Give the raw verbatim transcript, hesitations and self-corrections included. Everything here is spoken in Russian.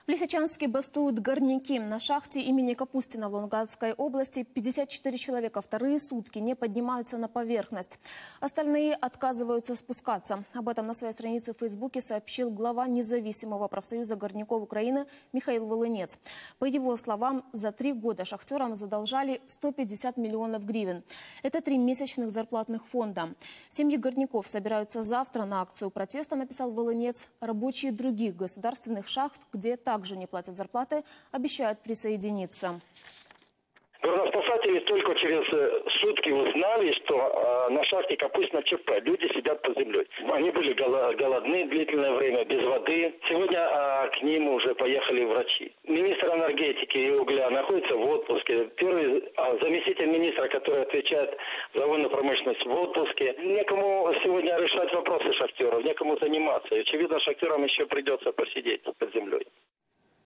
В Лисичанске бастуют горняки. На шахте имени Капустина в Луганской области пятьдесят четыре человека вторые сутки не поднимаются на поверхность. Остальные отказываются спускаться. Об этом на своей странице в Фейсбуке сообщил глава независимого профсоюза горняков Украины Михаил Волынец. По его словам, за три года шахтерам задолжали сто пятьдесят миллионов гривен. Это три месячных зарплатных фонда. Семьи горняков собираются завтра на акцию протеста, написал Волынец. Рабочие других государственных шахт, где также не платят зарплаты, обещают присоединиться. Горноспасатели только через сутки узнали, что э, на шахте Капустина ЧП. Люди сидят под землей. Они были голодны длительное время, без воды. Сегодня э, к ним уже поехали врачи. Министр энергетики и угля находится в отпуске. Первый э, заместитель министра, который отвечает за военную промышленность, в отпуске. Некому сегодня решать вопросы шахтеров, некому заниматься. И, очевидно, шахтерам еще придется посидеть под землей.